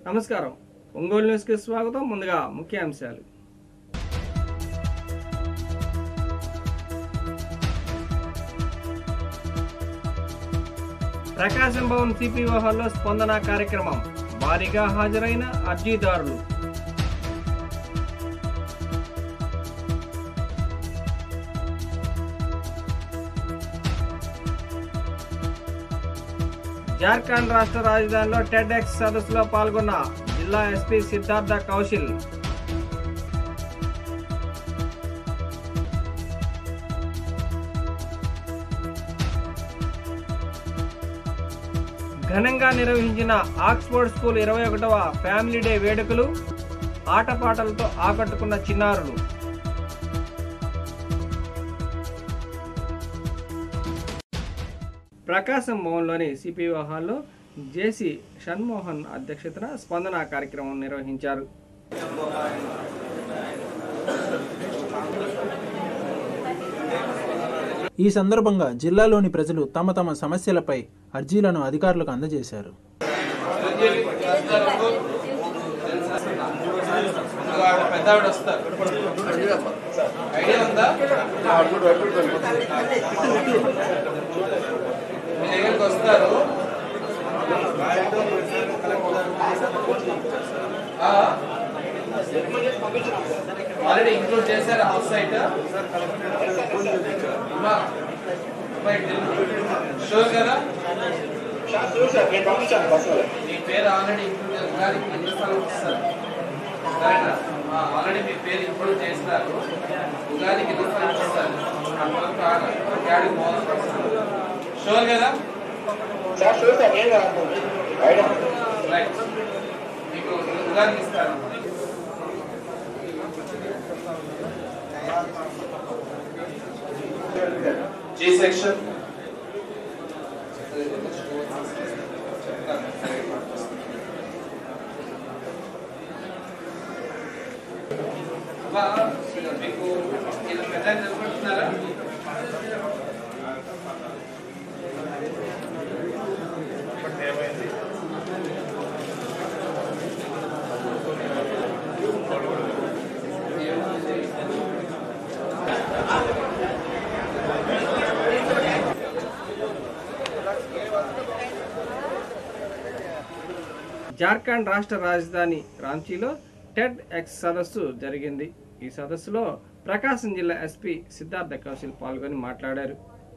నమస్కారం. ఒంగోలు న్యూస్ కి స్వాగతం. ముందుగా ముఖ్యాంశాలు. ప్రకాశం భవన్ సిపిఓ హాల్లో స్పందన కార్యక్రమం. భారీగా హాజరైన అర్జీదారులు. జార్ఖండ్ రాష్ట్ర రాజధానిలో టెడ్ఎక్స్ సదస్సులో పాల్గొన్న జిల్లా ఎస్పీ సిద్ధార్థ కౌశల్. ఘనంగా నిర్వహించిన ఆక్స్ఫోర్డ్ స్కూల్ 21వ ఫ్యామిలీ డే వేడుకలు. ఆటపాటలతో ఆకట్టుకున్న చిన్నారులు. ప్రకాశం భవన్లోని సిపిఓ హాల్లో జేసీ షణ్మోహన్ అధ్యక్షతన స్పందన కార్యక్రమం నిర్వహించారు. ఈ సందర్భంగా జిల్లాలోని ప్రజలు తమ తమ సమస్యలపై అర్జీలను అధికారులకు అందజేశారు. ఆల్రెడీ ఇంక్లూడ్ చేశారు హౌస్ సైట్ షూర్ కదా? మీ పేరు ఆల్రెడీ ఇంక్లూడ్ ఉగాదికి ఎన్ని స్థలం వస్తారు? ఆల్రెడీ మీ పేరు ఇంక్లూడ్ చేస్తారు. ఉగాదికి ఎన్ని స్థలం వస్తారు? షూర్ కదా? రైట్, మీకు ఉగాదికి ఇస్తారు. G section. మీకు ఇది పెద్ద నిలబడుతున్నారా? జార్ఖండ్ రాష్ట్ర రాజధాని రాంచీలో టెడ్ ఎక్స్ సదస్సు జరిగింది. ఈ సదస్సులో ప్రకాశం జిల్లా ఎస్పీ సిద్ధార్థ కౌశల్ పాల్గొని మాట్లాడారు.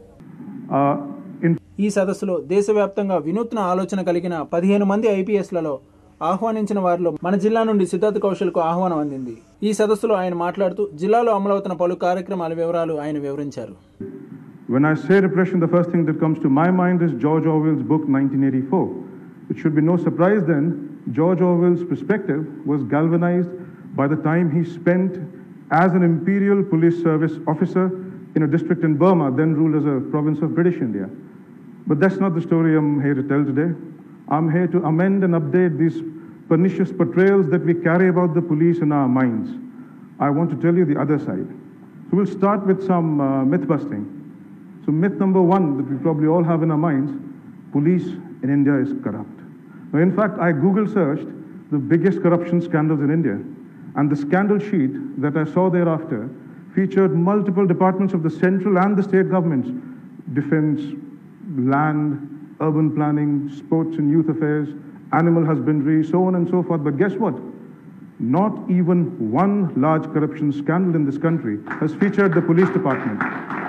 ఈ సదస్సులో దేశవ్యాప్తంగా వినూత్న ఆలోచన కలిగిన 15 మంది ఐపీఎస్లలో ఆహ్వానించిన వారిలో మన జిల్లా నుండి సిద్ధార్థ కౌశల్కు ఆహ్వానం అందింది. ఈ సదస్సులో ఆయన మాట్లాడుతూ జిల్లాలో అమలవుతున్న పలు కార్యక్రమాల వివరాలు ఆయన వివరించారు. When I say repression, the first thing that comes to my mind is George Orwell's book 1984. It should be no surprise then, George Orwell's perspective was galvanized by the time he spent as an Imperial Police Service officer in a district in Burma, then ruled as a province of British India. But that's not the story I'm here to tell today. I'm here to amend and update these pernicious portrayals that we carry about the police in our minds. I want to tell you the other side. So we'll start with some myth busting. So myth number one that we probably all have in our minds: police in India is corrupt. Now, in fact, I Google searched the biggest corruption scandals in India, and the scandal sheet that I saw thereafter featured multiple departments of the central and the state governments: defense, land, urban planning, sports and youth affairs, animal husbandry, so on and so forth. But guess what? Not even one large corruption scandal in this country has featured the police department.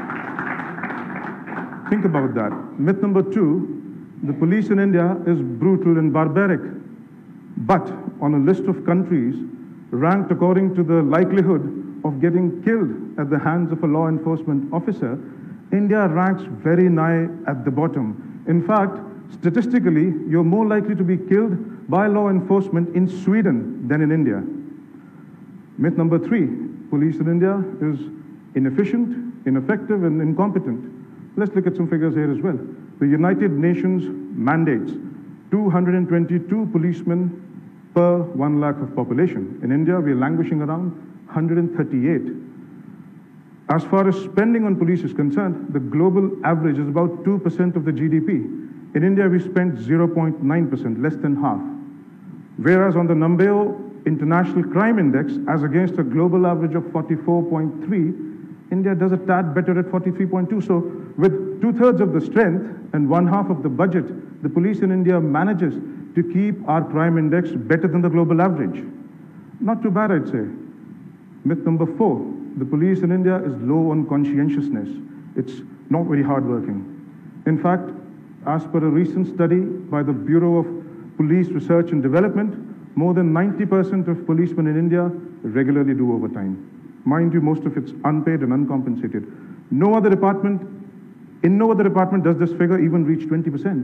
Think about that. Myth number two: the police in India is brutal and barbaric. But on a list of countries ranked according to the likelihood of getting killed at the hands of a law enforcement officer, India ranks very nigh at the bottom. In fact, statistically, you're more likely to be killed by law enforcement in Sweden than in India. Myth number three: police in India is inefficient, ineffective, and incompetent. Let's look at some figures here as well. The United Nations mandates 222 policemen per 1 lakh of population. In India, we are languishing around 138. As far as spending on police is concerned, the global average is about 2% of the GDP. In India, we spend 0.9%, less than half. Whereas on the Numbeo International Crime Index, as against a global average of 44.3, India does a tad better at 43.2. So with 2/3 of the strength and 1/2 of the budget, the police in India manages to keep our crime index better than the global average. Not too bad, I'd say. Myth number 4, the police in India is low on conscientiousness. It's not very hardworking. In fact, as per a recent study by the Bureau of Police Research and Development, more than 90% of policemen in India regularly do overtime. Mind you, most of it's unpaid and uncompensated. In no other department does this figure even reach 20%.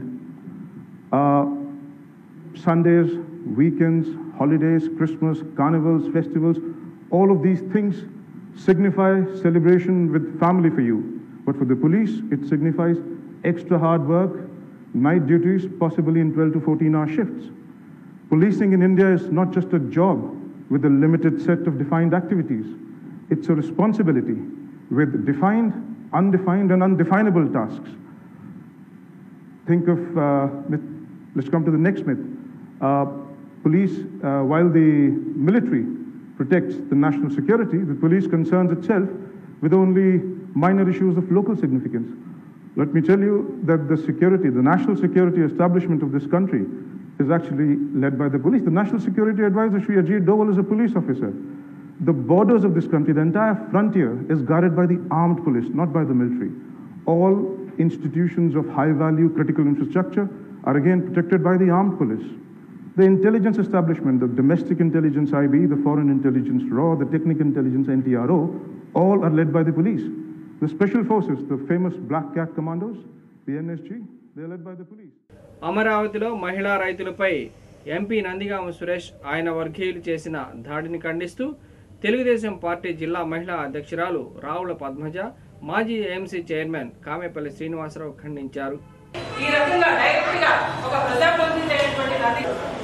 Sundays, weekends, holidays, Christmas, carnivals, festivals, all of these things signify celebration with family for you. But for the police, it signifies extra hard work, night duties, possibly in 12 to 14-hour shifts. Policing in India is not just a job with a limited set of defined activities. It's a responsibility with defined, undefined, and undefinable tasks. Think of, let's come to the next myth. Police, while the military protects the national security, the police concerns itself with only minor issues of local significance. Let me tell you that the security, the national security establishment of this country is actually led by the police. The National Security Advisor, Shri Ajit Doval, is a police officer. The borders of this country, the entire frontier, is guarded by the armed police, not by the military. All institutions of high-value critical infrastructure are again protected by the armed police. The intelligence establishment, the domestic intelligence IB, the foreign intelligence RAW, the technical intelligence NTRO, all are led by the police. The special forces, the famous Black Cat Commandos, the NSG, they are led by the police. అమరావతిలో మహిళా రైతులపై MP Nandigama Suresh ఆయన వర్గీయులు చేసిన దాడిని ఖండిస్తూ Telugu Desam party జిల్లా మహిళా అధ్యక్షురాలు రావుల పద్మజ, మాజీ ఏఎంసీ చైర్మన్ కామేపల్లి శ్రీనివాసరావు ఖండించారు. ఈ రకంగా డైరెక్ట్ గా ఒక ప్రజాప్రతినిధి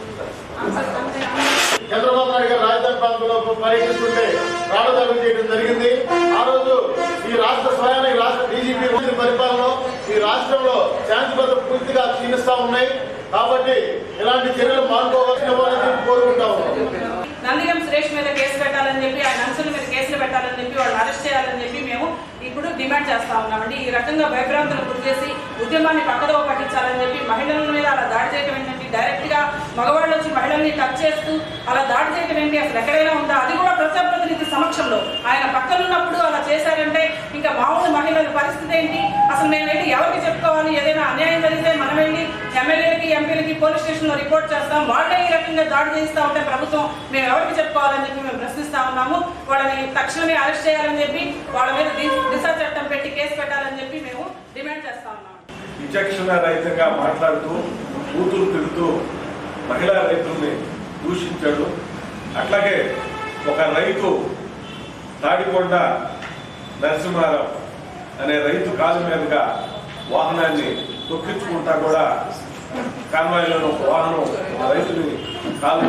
చంద్రబాబు నాయుడు గారు రాజధాని ప్రాంతంలో పర్యటిస్తుంటే రాళ్లదాడులు చేయడం జరిగింది. ఆ రోజు ఈ రాష్ట్ర స్వయాన ఈ రాష్ట్ర డీజీపీ పరిపాలనలో ఈ రాష్ట్రంలో శాంతి భద్రత పూర్తిగా క్షీణిస్తా ఉన్నాయి. కాబట్టి ఇలాంటి చర్యలు మానుకోవాల్సిన వాళ్ళని కోరుకుంటాము. నందిగం సురేష్ మీద కేసు పెట్టాలని చెప్పి, ఆయన అంశాల మీద కేసులు పెట్టాలని చెప్పి, వాళ్ళని అరెస్ట్ చేయాలని చెప్పి మేము ఇప్పుడు డిమాండ్ చేస్తా ఉన్నామండి. ఈ రకంగా భయభ్రాంతులు గురి చేసి ఉద్యమాన్ని పక్కదోవ పట్టించాలని చెప్పి మహిళల మీద అలా దాడి చేయడం ఏంటంటే, డైరెక్ట్ గా మగవాళ్ళు వచ్చి మహిళల్ని టచ్ చేస్తూ అలా దాడి చేయడం ఏంటి, అసలు ఎక్కడైనా ఉందా? అది కూడా ప్రజాప్రతినిధి సమక్షంలో ఆయన పక్కనున్నప్పుడు అలా చేశారంటే ఇంకా మామూలు మహిళల పరిస్థితి ఏంటి? అసలు మేము వెళ్ళి ఎవరికి చెప్పుకోవాలి? ఏదైనా అన్యాయం జరిగితే మనం వెళ్ళి ఎమ్మెల్యేలకి, ఎంపీలకి పోలీస్ స్టేషన్ లో రిపోర్ట్ చేస్తాం. వాళ్ళే ఈ రకంగా దాడి చేస్తా ఉంటే ప్రభుత్వం మేము ఎవరికి చెప్పుకోవాలని చెప్పి మేము ప్రశ్నిస్తా ఉన్నాము. వాళ్ళని తక్షణమే అరెస్ట్ చేయాలని చెప్పి, వాళ్ళ మీద దిశ చట్టం పెట్టి కేసు పెట్టాలని చెప్పి మేము డిమాండ్ చేస్తా ఉన్నాము. విచక్షణ రహితంగా మాట్లాడుతూ కూతురు తిరుగుతూ మహిళా రైతుల్ని దూషించాడు. అట్లాగే ఒక రైతు తాడికొండ నరసింహారావు అనే రైతు కాలు మీదుగా వాహనాన్ని తొక్కించుకుంటా కూడా కాన్వాయ్లోని ఒక వాహనం ఒక రైతుని కాలు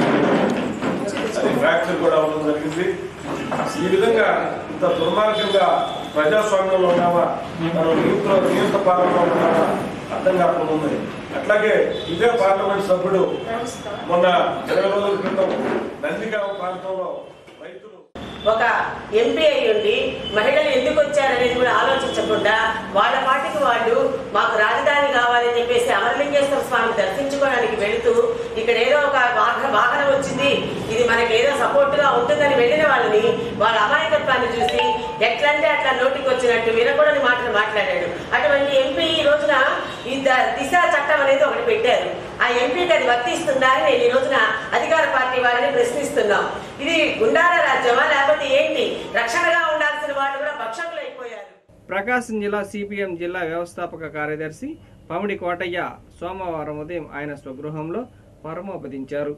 అది ఫ్రాక్చర్ కూడా ఉండడం జరిగింది. ఈ విధంగా ఇంత దుర్మార్గంగా ప్రజాస్వామ్యంలో ఉన్నామా, మనం నియంత్ర పాలనలో ఉన్నామా అర్థం కాకుండా ఉంది. అట్లాగే ఇదే పార్లమెంట్ సభ్యుడు మొన్న 20 రోజుల క్రితం నందిగామ ప్రాంతంలో రైతులు ఒక ఎంపీ అయ్యుండి మహిళలు ఎందుకు వచ్చారనేది కూడా ఆలోచించకుండా వాళ్ళ పార్టీకి వాళ్ళు మాకు రాజధాని కావాలని చెప్పేసి అమరలింగేశ్వర స్వామి దర్శించుకోవడానికి వెళుతూ ఇక్కడ ఏదో ఒక వాహనం వచ్చింది, ఇది మనకి ఏదో సపోర్ట్ గా ఉంటుందని వెళ్ళిన వాళ్ళని వాళ్ళ అమాయకత్వాన్ని చూసి ఎట్లంటే అట్లా నోటికి వచ్చినట్టు వినకూడని మాటలు మాట్లాడాడు. అటువంటి ఎంపీ ఈ రోజున ఈ దిశ చట్టం అనేది ఒకటి పెట్టారు. ఆ ఎంపీకి అది వర్తిస్తుందా అని నేను ఈ రోజున అధికార పార్టీ వారిని ప్రశ్నిస్తున్నాం. ఇది గుండాల రాజ్యమా లేకపోతే ఏంటి? రక్షణగా ఉండాల్సిన వాళ్ళు కూడా భక్షకులు అయిపోయారు. ప్రకాశం జిల్లా సిపిఎం జిల్లా వ్యవస్థాపక కార్యదర్శి పమిడి కోటయ్య సోమవారం ఉదయం ఆయన స్వగృహంలో పరమోపదించారు.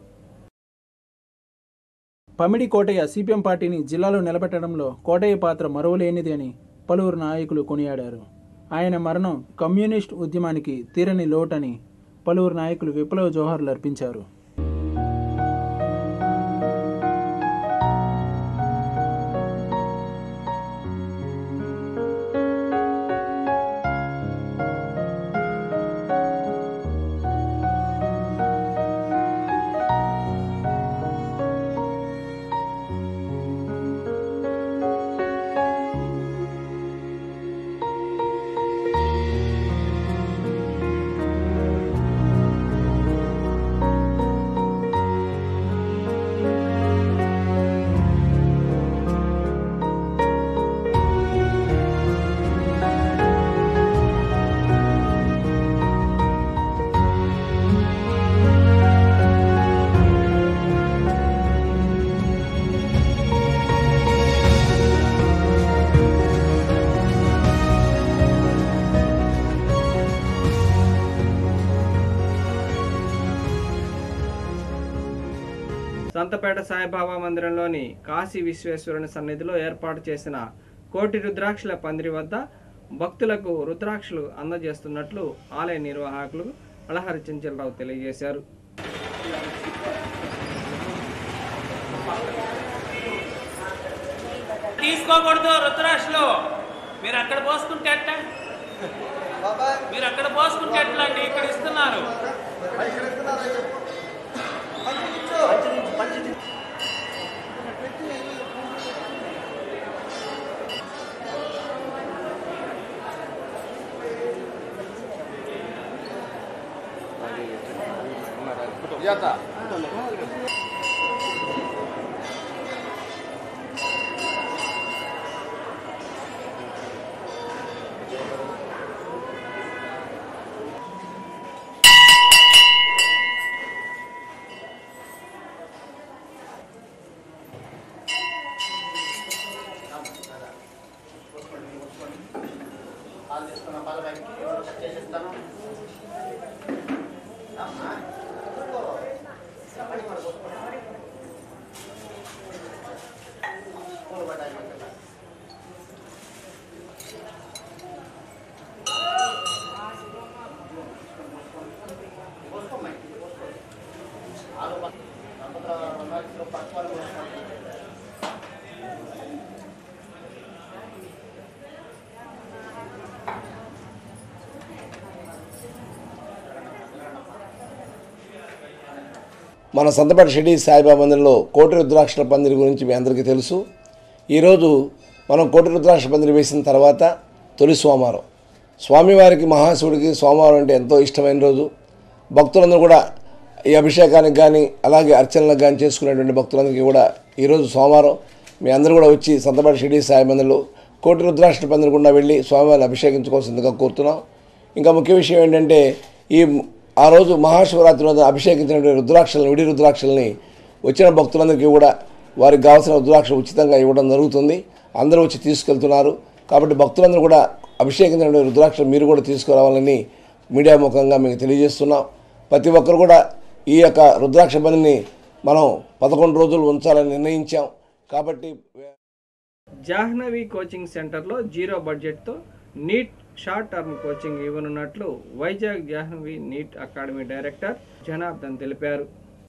పమిడి కోటయ్య సిపిఎం పార్టీని జిల్లాలో నిలబెట్టడంలో కోటయ్య పాత్ర మరువలేనిది అని పలువురు నాయకులు కొనియాడారు. ఆయన మరణం కమ్యూనిస్ట్ ఉద్యమానికి తీరని లోటని పలువురు నాయకులు విప్లవ జోహార్లు అర్పించారు. సంతపేట సాయిబాబా మందిరంలోని కాశీ విశ్వేశ్వరుని సన్నిధిలో ఏర్పాటు చేసిన కోటి రుద్రాక్షల పందిరి వద్ద భక్తులకు రుద్రాక్షలు అందజేస్తున్నట్లు ఆలయ నిర్వాహకులు అలహరి చెంచలరావు తెలియజేశారు. తీసుకోకూడదు రుద్రాక్షలు. మీరు అక్కడ పోసుకుంటే ఎట్లా? మీరు అక్కడ పోసుకుంటే ఎట్లా అండి? ఇక్కడ ఇస్తున్నారు. మన సంతపేట షిరిడి సాయిబాబా మందిరంలో కోటి రుద్రాక్షల పందిరి గురించి మీ అందరికీ తెలుసు. ఈరోజు మనం కోటి రుద్రాక్షల పందిరి వేసిన తర్వాత తొలి సోమవారం. స్వామివారికి మహాశివుడికి సోమవారం అంటే ఎంతో ఇష్టమైన రోజు. భక్తులందరూ కూడా ఈ అభిషేకానికి కానీ అలాగే అర్చనలకు కానీ చేసుకునేటువంటి భక్తులందరికీ కూడా ఈరోజు సోమవారం. మీ అందరూ కూడా వచ్చి సంతపేట షిరిడి సాయి మందిరంలో కోటి రుద్రాక్షల పందిరి గుండా వెళ్ళి స్వామివారిని అభిషేకించుకోవాల్సిందిగా కోరుతున్నాం. ఇంకా ముఖ్య విషయం ఏంటంటే ఆ రోజు మహాశివరాత్రి రోజు అభిషేకించినటువంటి రుద్రాక్షలను విడి రుద్రాక్షల్ని వచ్చిన భక్తులందరికీ కూడా వారికి కావాల్సిన రుద్రాక్షలు ఉచితంగా ఇవ్వడం జరుగుతుంది. అందరూ వచ్చి తీసుకెళ్తున్నారు. కాబట్టి భక్తులందరూ కూడా అభిషేకించినటువంటి రుద్రాక్షలు మీరు కూడా తీసుకురావాలని మీడియా ముఖంగా మీకు తెలియజేస్తున్నాం. ప్రతి ఒక్కరు కూడా ఈ యొక్క రుద్రాక్ష బండిని మనం 11 రోజులు ఉంచాలని నిర్ణయించాం. కాబట్టి జాహ్నవి కోచింగ్ సెంటర్లో 0 బడ్జెట్తో నీట్ షార్ట్ టర్మ్ కోచింగ్ ఇవ్వనున్నట్లు Vizag Jahnavi NEET academy director Janardhan తెలిపారు.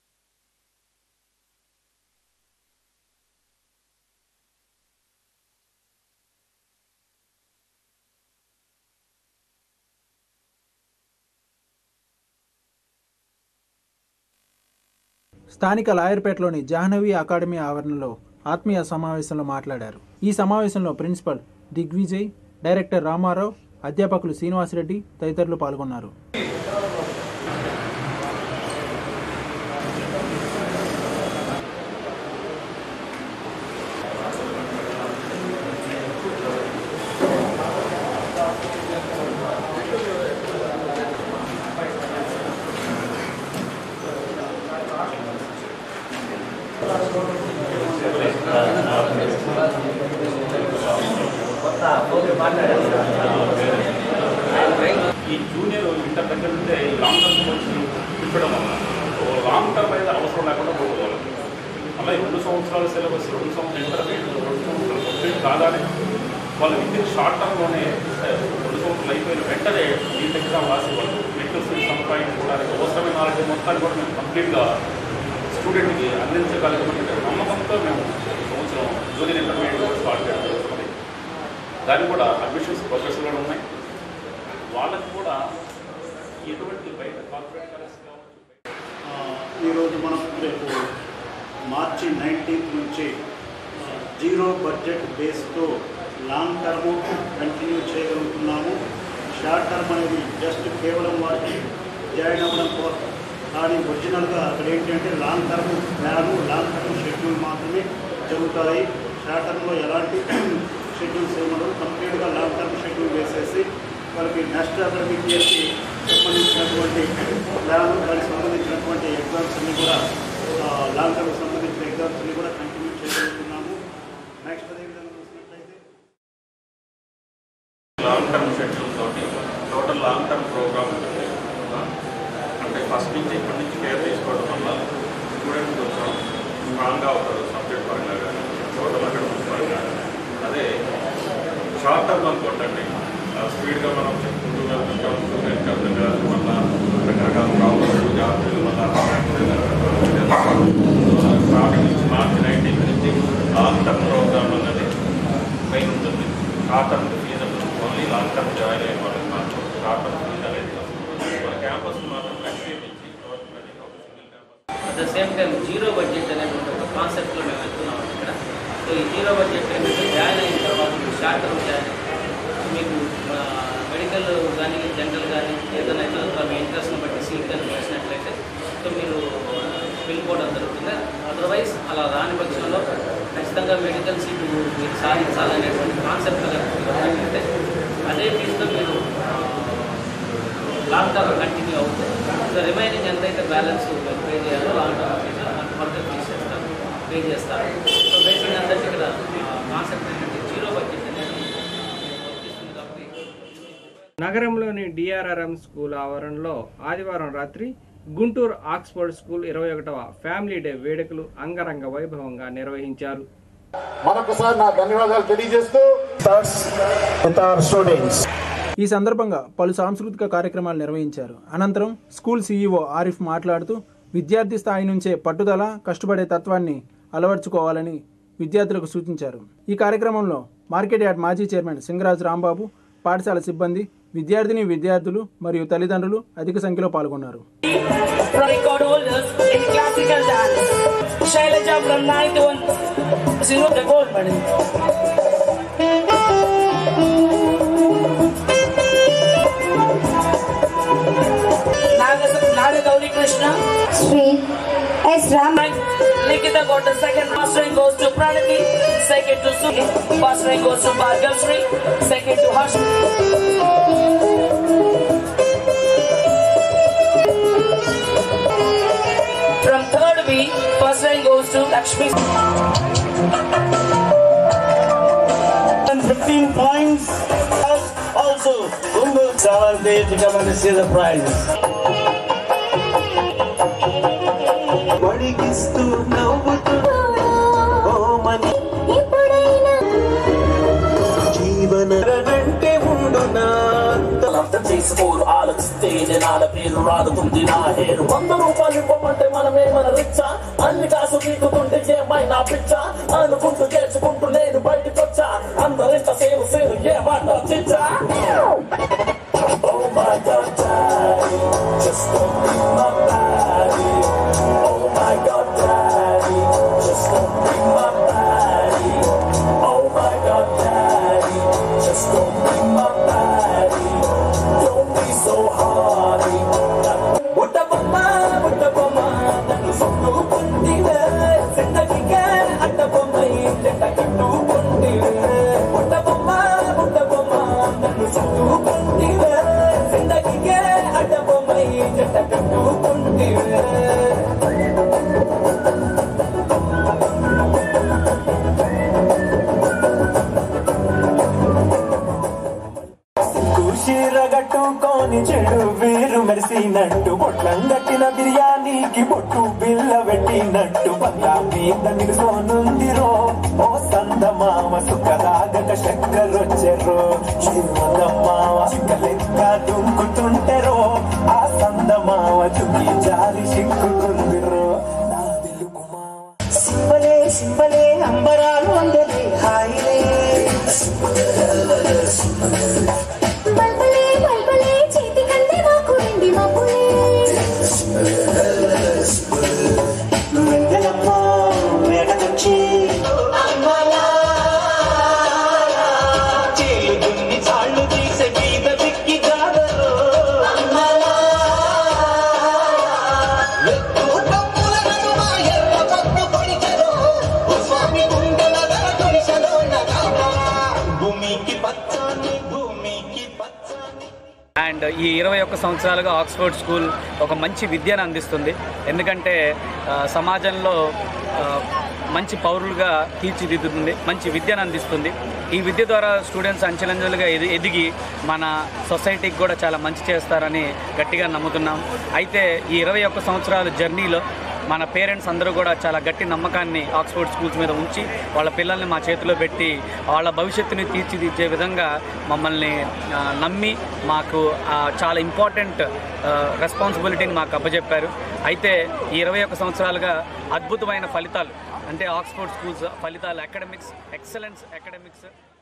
స్థానిక లాయర్పేటలోని జాహ్నవి అకాడమీ ఆవరణలో ఆత్మీయ సమావేశంలో మాట్లాడారు. ఈ సమావేశంలో ప్రిన్సిపల్ దిగ్విజయ్, డైరెక్టర్ రామారావు, అధ్యాపకులు శ్రీనివాసరెడ్డి తదితరులు పాల్గొన్నారు. ఈ జూనియర్ ఇంటర్ దగ్గర నుండే లాంగ్ టర్మ్ కోచింగ్ ఇవ్వడం వల్ల లాంగ్ టర్మ్ అనేది అవసరం లేకుండా పోవాలి. అలా 2 సంవత్సరాల సిలబస్, 2 సంవత్సరాలు ఇంటర్మీడియట్, 2 సంవత్సరాలు కంప్లీట్ కాగానే వాళ్ళు విత్ షార్ట్ టర్మ్లోనే 2 సంవత్సరాలు అయిపోయిన వెంటనే నీట్ ఎగ్జామ్ రాసి వాళ్ళు మెడికల్ ఫీల్డ్ సంపాదించుకోవడానికి అవసరమైన నాలెడ్జ్ మొత్తాన్ని కూడా మేము కంప్లీట్గా స్టూడెంట్కి అందించగలిగిన నమ్మకంతో మేము సంవత్సరం జూనియర్ ఇంటర్మీడియట్ కోర్స్ స్టార్ట్ చేయడం జరుగుతుంది. దానికి కూడా అడ్మిషన్స్ ప్రోగ్రెస్లో ఉన్నాయి. వాళ్ళకి కూడా ఎటువంటి బయట కార్పొరేట్ కాలేజ్ కావచ్చు. ఈరోజు మనం రేపు మార్చి 19th నుంచి 0 బడ్జెట్ బేస్తో లాంగ్ టర్మ్ కంటిన్యూ చేయగలుగుతున్నాము. షార్ట్ టర్మ్ అనేది జస్ట్ కేవలం వారికి జాయిన్ అవ్వడం కోసం, కానీ ఒరిజినల్గా అక్కడ ఏంటంటే long term plan, long term schedule మాత్రమే జరుగుతాయి. షార్ట్ టర్మ్లో ఎలాంటి షెడ్యూల్స్ ఏమన్నా కంప్లీట్గా లాంగ్ టర్మ్ షెడ్యూల్ వేసేసి వాళ్ళకి నెక్స్ట్ అకాడమిక్ ఇయర్కి సంబంధించినటువంటి ప్లాన్, దానికి సంబంధించినటువంటి ఎగ్జామ్స్ అన్ని కూడా లాంగ్ టర్మ్ సంబంధించిన ఎగ్జామ్స్ అన్ని కూడా కంటిన్యూ చేయగలుగుతున్నాము. నెక్స్ట్ అదేవిధంగా చూసినట్లయితే లాంగ్ టర్మ్ షెడ్యూల్ తోటి టోటల్ లాంగ్ టర్మ్ ప్రోగ్రామ్ ఉంటుంది. అంటే ఫస్ట్ నుంచి ఇప్పటి నుంచి కేర్ తీసుకోవడం వల్ల స్టూడెంట్స్ కొంచెం స్ట్రాంగ్గా అవుతారు సబ్జెక్ట్ పరంగా కానీ టోటల్ అకాడమిక్ పరంగా. అదే షార్ట్ టర్మ్ అనుకోండి, స్పీడ్గా మనం చెప్పుకుంటూ వెళ్తుంటాం, మళ్ళీ రకరకాల ప్రాబ్లమ్స్ జాబ్లు స్టార్టింగ్ నుంచి మార్చి 19 నుంచి లాంగ్ టర్మ్ ప్రోగ్రామ్ అనేది మెయిన్ ఉంటుంది. Short term feasible, only long term join అయ్యే వాళ్ళకి మాత్రం షార్ట్ టర్మ్ ఫీజ్ అనేది మన క్యాంపస్ మాత్రం experience at the same time zero budget అనేది ఒక కాన్సెప్ట్లో మేము వెళ్తున్నాం ఇక్కడ. సో ఈ జీరో బడ్జెట్ ఏంటంటే జాయిన్ అయిన తర్వాత షార్ట్ టర్మ్ జాయిన్ మీకు మెడికల్ కానీ జనరల్ కానీ ఏదైనా అయితే మీ ఇంట్రెస్ట్ని బట్టి సీట్ కానీ వేసినట్లయితే సో మీరు వెళ్ళిపోవడం జరుగుతుంది. అదర్వైజ్ అలా రాని పక్షంలో ఖచ్చితంగా మెడికల్ సీటు మీరు సాధించాలనేటువంటి కాన్సెప్ట్ అంటే అదే ఫీజుతో మీరు లాంగ్ టర్మ్ కంటిన్యూ అవుతుంది. సో రిమైనింగ్ ఎంతైతే బ్యాలెన్స్ పే చేయాలో long term fees further fees చేస్తారు, పే చేస్తారు. సో బేసిక్ అందరికీ ఇక్కడ కాన్సెప్ట్ ఏంటంటే జీరో బడ్జెట్ అనేది వర్తిస్తుంది కాబట్టి. నగరంలోని డిఆర్ఆర్ఎం స్కూల్ ఆవరణలో ఆదివారం రాత్రి గుంటూరు ఆక్స్ఫర్డ్ స్కూల్ 21వ ఫ్యామిలీ డే వేడుకలు అంగరంగ వైభవంగా నిర్వహించారు. మరొకసారి నా ధన్యవాదాలు తెలియజేస్తూ ఈ సందర్భంగా పలు సాంస్కృతిక కార్యక్రమాలు నిర్వహించారు. అనంతరం స్కూల్ సీఈఓ ఆరిఫ్ మాట్లాడుతూ విద్యార్థి స్థాయి నుంచే పట్టుదల, కష్టపడే తత్వాన్ని అలవర్చుకోవాలని విద్యార్థులకు సూచించారు. ఈ కార్యక్రమంలో మార్కెట్ యార్డ్ మాజీ చైర్మన్ సింగరాజు రాంబాబు, పాఠశాల సిబ్బంది, విద్యార్థులు మరియు తల్లిదండ్రులు అధిక సంఖ్యలో పాల్గొన్నారు. Gauri Krishna, Sri S. Ram, Likita got the second. First rank goes to Pranati, second to Suni, first rank goes to Bhargav Sri, second to Harsh. From third B, first rank goes to Lakshmi. 15 points. Also, Undu 7th day to come and see the prizes. వడిగిస్తూ నవ్వుతూ ఓ మని జీవన వెంటే ఉండునా అర్థం చేసుకోరు, ఆలోచిస్తే జనాల పేరు రాదుతుంది నా hair. 100 రూపాయలు ఇవ్వమంటే మనమేమన రిచ్చా, అన్ని కాసు పీకుతుంటే ఏమైనా పిచ్చా, అనుకుంటూ చేసుకుంటూ నేను బయటకొచ్చా, అందరింత సేరు ఏమన్నా చిచ్చా. Oh my God, Daddy, just don't be my baddie. Oh my God, Daddy, just don't be my baddie. Oh my God, Daddy, just don't be my baddie. Don't be so hardy. Uttabamma, nannu sonnu kundive, zindagige attabammai jetta kattu kundive. Uttabamma, nannu sonnu kundive, zindagige attabammai jetta kattu kundive. కూషిరగట్టుకొని చెడు వీరు మెరిసినట్టు, బొట్లం కట్టిన బిర్యానీకి బొట్టు బిల్ల పెట్టినట్టు, బంగా మీద నిలుసోనుందిరో ఓ సందమామ, సుఖదాగక చక్కరొచ్చెరో శ్రీమందమ్మావ, చిక్కలెక్క దుంకుతుంటెరో ఆ సందమావ, చుక్కి జారి సిక్కుతుందిరో నా దిల్లుకు మావ. సింబలే సింబలే అంబరాలు అందరి హాయిలే, బల్బలే చేతి కంటే మాకు వెండి మాపులే, వెంగళమ్మ మేడకొచ్చి చేలు దున్ని చాళ్ళు తీసే బీద బిక్కి గాదరో, ఎర్ర పట్టు కొడిచెరో స్వామి గుండెల తుడిసెలో భూమికి పచ్చని భూమికి పచ్చని. అండ్ ఈ 21 సంవత్సరాలుగా ఆక్స్ఫర్డ్ స్కూల్ ఒక మంచి విద్యను అందిస్తుంది. ఎందుకంటే సమాజంలో మంచి పౌరులుగా తీర్చిదిద్దుతుంది, మంచి విద్యను అందిస్తుంది. ఈ విద్య ద్వారా స్టూడెంట్స్ అంచెలంచెలుగా ఎదిగి మన సొసైటీకి కూడా చాలా మంచి చేస్తారని గట్టిగా నమ్ముతున్నాం. అయితే ఈ 21 సంవత్సరాల జర్నీలో మన పేరెంట్స్ అందరూ కూడా చాలా గట్టి నమ్మకాన్ని ఆక్స్ఫర్డ్ స్కూల్స్ మీద ఉంచి వాళ్ళ పిల్లల్ని మా చేతిలో పెట్టి వాళ్ళ భవిష్యత్తుని తీర్చిదిద్దే విధంగా మమ్మల్ని నమ్మి మాకు చాలా ఇంపార్టెంట్ రెస్పాన్సిబిలిటీని మాకు అప్పచెప్పారు. అయితే ఈ 21 సంవత్సరాలుగా అద్భుతమైన ఫలితాలు అంటే ఆక్స్ఫర్డ్ స్కూల్స్ ఫలితాలు academics excellence academics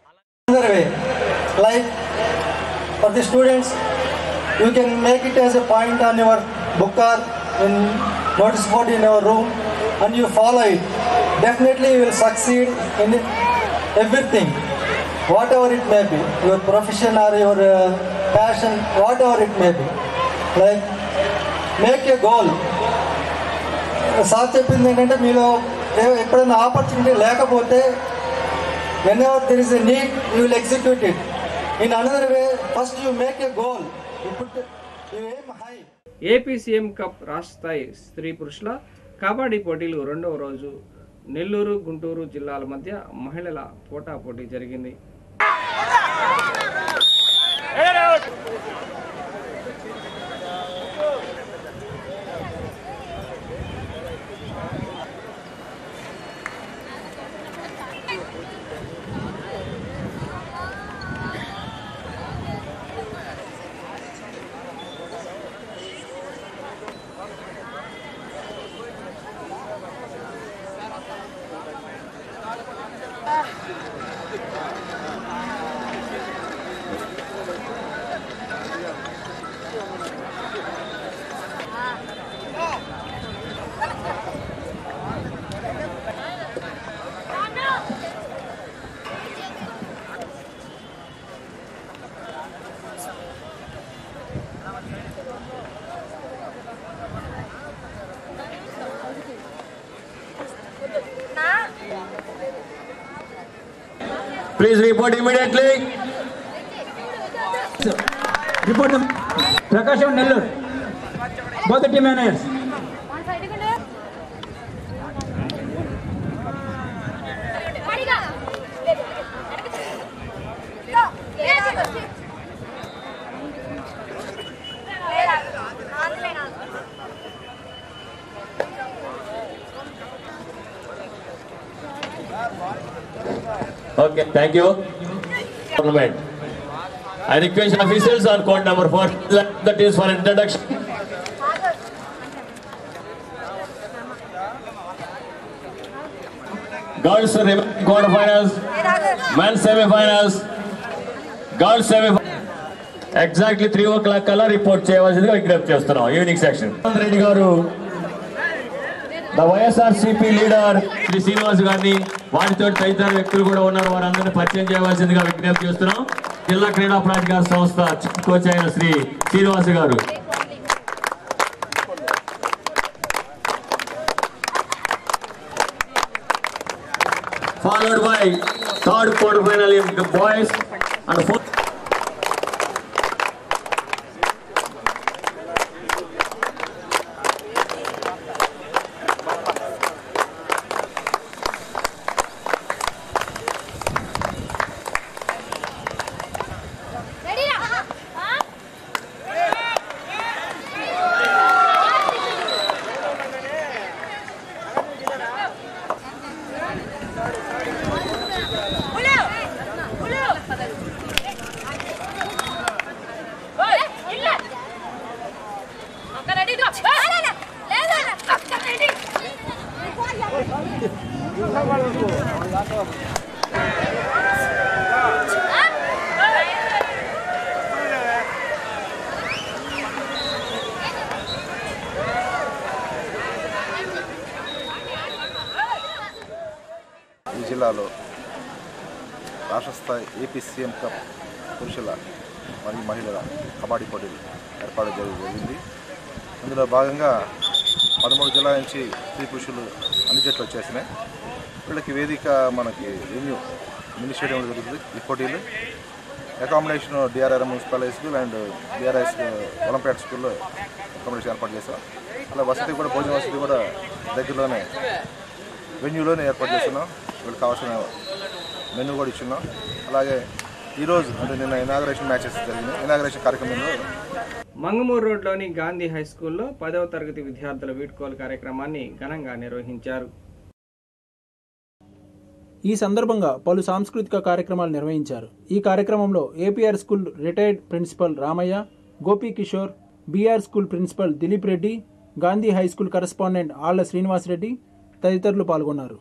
like for the students you can make it as a point on your book or in notice board in your room and you follow it. Definitely you will succeed in everything, whatever it may be, your profession or your passion, whatever it may be. Like make a goal. Sir చెప్పింది ఏంటంటే మీలో ఎప్పుడైనా opportunity లేకపోతే whenever there is a need you will execute it in another way. First you make a goal, you aim high. AP CM cup రాష్ట్ర స్థాయి స్త్రీ పురుషుల కబడ్డీ పోటీలు 2వ రోజు నెల్లూరు గుంటూరు జిల్లాల మధ్య మహిళల పోటాపోటీ జరిగింది. Please report immediately. Report them. Prakash and Nellur. Both the team managers. Okay, thank you. Tournament. I request officials on court number 4, that is for introduction. Girls quarterfinals, men's semi-finals, girls semi-finals. Exactly 3 o'clock కల్లా report చేయవలసిందిగా విజ్ఞప్తి చేస్తున్నాం. Evening section Reddy గారు the YSRCP leader Shri Srinivas గారిని వారితో తదితర వ్యక్తులు కూడా ఉన్నారు, వారందరినీ పరిచయం చేయవలసిందిగా విజ్ఞప్తి చేస్తున్నాం. జిల్లా క్రీడా ప్రాధికార సంస్థ చీఫ్ కోచ్ అయిన శ్రీ శ్రీనివాస్ గారు. Followed by third quarter final in the boys and fourth. ఈ జిల్లాలో రాష్ట్ర స్థాయి ఏపీ సీఎం కప్ పురుషుల మరియు మహిళల కబడ్డీ పోటీలు ఏర్పాటు జరిగింది. అందులో భాగంగా 13 జిల్లాల నుంచి స్త్రీ పురుషులు అన్ని జట్లు వచ్చేసినాయి. వీళ్ళకి వేదిక మనకి మినీ స్టేడియంలో జరుగుతుంది. ఈ పోటీలు accommodation DRR municipal high school and DRIS olympiad స్కూల్లో అకామిడేషన్ ఏర్పాటు చేస్తాం. అలా వసతి కూడా భోజన వసతి కూడా దగ్గరలోనే వెన్యూలోనే ఏర్పాటు చేస్తున్నాం. వీళ్ళకి కావాల్సిన మెనూ కూడా ఇచ్చున్నాం. అలాగే ఈరోజు అంటే నిన్న ఇనాగరేషన్ మ్యాచెస్ జరిగినాయి. ఇనాగరేషన్ కార్యక్రమంలో మంగమూరు రోడ్లోని గాంధీ హై స్కూల్లో 10వ తరగతి విద్యార్థుల వీడ్కోలు కార్యక్రమాన్ని ఘనంగా నిర్వహించారు. ఈ సందర్భంగా పలు సాంస్కృతిక కార్యక్రమాలు నిర్వహించారు. ఈ కార్యక్రమంలో APR school retired principal Ramaiah, Gopi Kishore, BR school principal Dilip Reddy, Gandhi high school correspondent Alla Srinivasa Reddy తదితరులు పాల్గొన్నారు.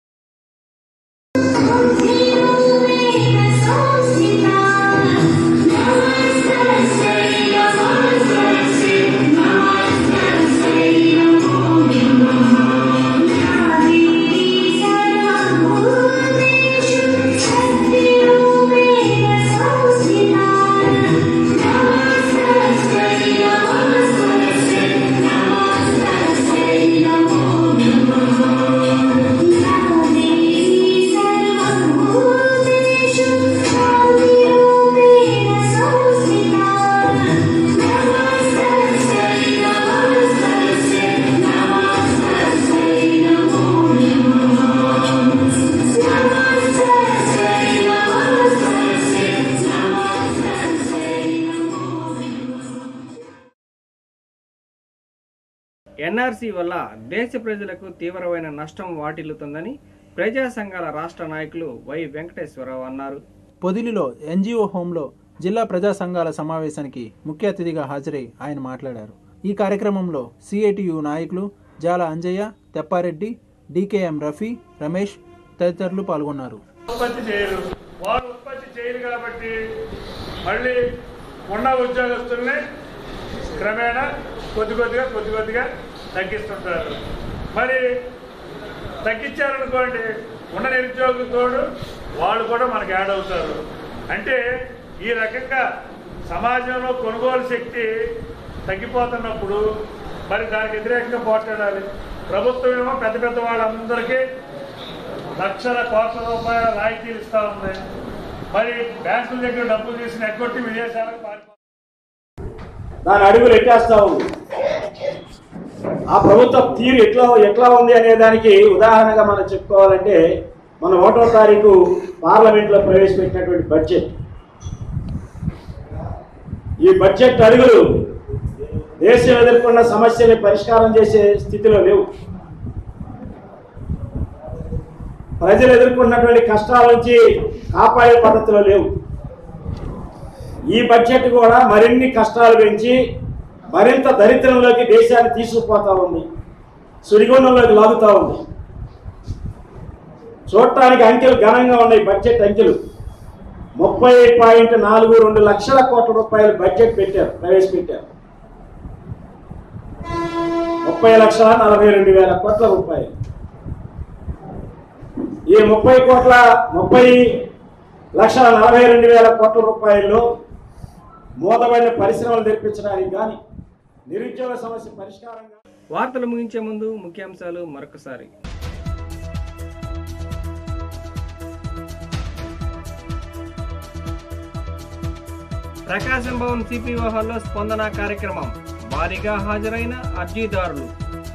ఎన్ఆర్సీ వల్ల దేశ ప్రజలకు తీవ్రమైన నష్టం వాటిల్లుతుందని ప్రజా సంఘాల రాష్ట్ర నాయకులు వై వెంకటేశ్వరరావు అన్నారు. పొదిలిలో ఎన్జిఓ హోంలో జిల్లా ప్రజా సంఘాల సమావేశానికి ముఖ్య అతిథిగా హాజరై ఆయన మాట్లాడారు. ఈ కార్యక్రమంలో సిఐటియు నాయకులు జాల అంజయ్య, తెప్పారెడ్డి, డికేఎం రఫీ, రమేష్ తదితరులు పాల్గొన్నారు. వారు ఉత్పత్తి చేయరు కాబట్టి మళ్ళీ ఉన్న ఉద్యోగస్తుల్ని క్రమేణా కొద్ది కొద్దిగా తగ్గిస్తుంటారు. మరి తగ్గించారనుకోండి, ఉన్న నిరుద్యోగులతో వాళ్ళు కూడా మనకు యాడ్ అవుతారు. అంటే ఈ రకంగా సమాజంలో కొనుగోలు శక్తి తగ్గిపోతున్నప్పుడు మరి దానికి వ్యతిరేకంగా పోట్లాడాలి. ప్రభుత్వం ఏమో పెద్ద పెద్ద వాళ్ళందరికీ లక్షల కోట్ల రూపాయల రాయితీలు ఇస్తూ ఉంది. మరి బ్యాంకుల దగ్గర డబ్బులు తీసుకుని ఎగ్గొట్టి విదేశాలకు పారిపోతుంది. దాని అడుగులు ఎట్టేస్తా ఉంది. ఆ ప్రభుత్వ తీరు ఎట్లా ఉంది అనే దానికి ఉదాహరణగా మనం చెప్పుకోవాలంటే మన 1వ తారీఖు పార్లమెంట్లో ప్రవేశపెట్టినటువంటి బడ్జెట్. ఈ బడ్జెట్ అడుగులు దేశం ఎదుర్కొన్న సమస్యని పరిష్కారం చేసే స్థితిలో లేవు. ప్రజలు ఎదుర్కొన్నటువంటి కష్టాల నుంచి కాపాడే పద్ధతిలో లేవు. ఈ బడ్జెట్ కూడా మరిన్ని కష్టాలు పెంచి మరింత దరిద్రంలోకి దేశాన్ని తీసుకుపోతా ఉంది, సుడిగుండంలోకి లాగుతూ ఉంది. చూడటానికి అంకెలు ఘనంగా ఉన్నాయి. బడ్జెట్ అంకెలు 30.42 లక్షల కోట్ల రూపాయలు బడ్జెట్ ప్రవేశపెట్టారు. 30,42,000 కోట్ల రూపాయలు. ఈ 30,42,000 కోట్ల రూపాయల్లో మూతబడిన పరిశ్రమలు తెప్పించడానికి కానీ నిరుద్యోగ సమస్య పరిష్కారంగా. వార్తలు ముగించే ముందు ముఖ్యాంశాలు మరొకసారి. ప్రకాశం భవన్ సిపిఓ హాల్లో స్పందన కార్యక్రమం, భారీగా హాజరైన అర్జీదారులు.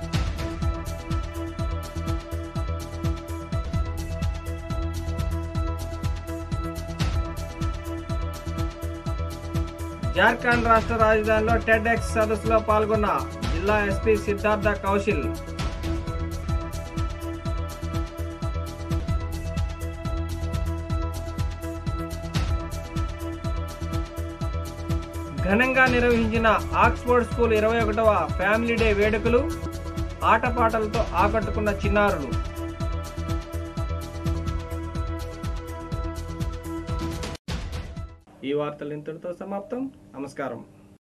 జార్ఖండ్ రాష్ట్ర రాజధానిలో టెడ్ఎక్స్ సదస్సులో పాల్గొన్న జిల్లా ఎస్పీ సిద్ధార్థ కౌశల్. ఘనంగా నిర్వహించిన ఆక్స్ఫోర్డ్ స్కూల్ 21వ ఫ్యామిలీ డే వేడుకలు, ఆటపాటలతో ఆకట్టుకున్న చిన్నారులు. ఈ వార్తలు ఇంతటితో సమాప్తం. నమస్కారం.